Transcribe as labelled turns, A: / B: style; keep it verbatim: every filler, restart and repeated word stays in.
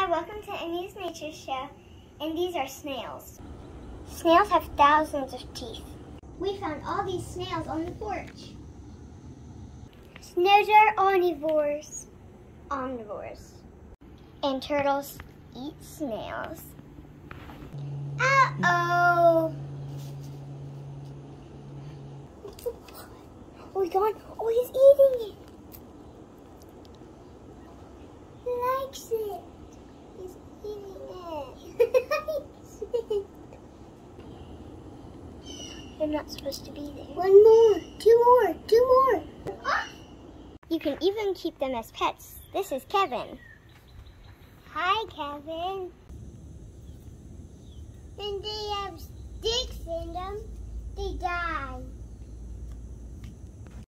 A: Hi, welcome to Emmy's Nature Show, and these are snails. Snails have thousands of teeth. We found all these snails on the porch. Snails are omnivores. Omnivores. And turtles eat snails. Uh-oh! Oh, he's gone. Oh, he's eating it. He likes it. He's eating it. They're not supposed to be there. One more. Two more. Two more. You can even keep them as pets. This is Kevin. Hi, Kevin. And they have sticks in them. They die.